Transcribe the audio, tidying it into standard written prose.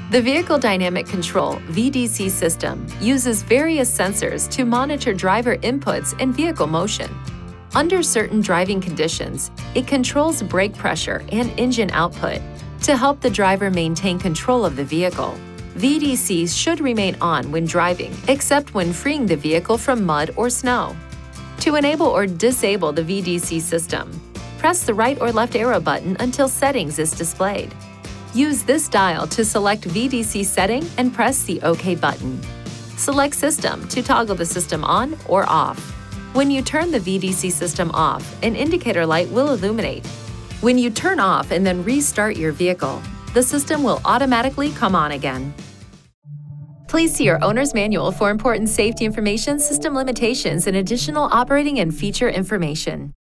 The Vehicle Dynamic Control (VDC) system uses various sensors to monitor driver inputs and vehicle motion. Under certain driving conditions, it controls brake pressure and engine output to help the driver maintain control of the vehicle. VDCs should remain on when driving, except when freeing the vehicle from mud or snow. To enable or disable the VDC system, press the right or left arrow button until Settings is displayed. Use this dial to select VDC setting and press the OK button. Select System to toggle the system on or off. When you turn the VDC system off, an indicator light will illuminate. When you turn off and then restart your vehicle, the system will automatically come on again. Please see your owner's manual for important safety information, system limitations, and additional operating and feature information.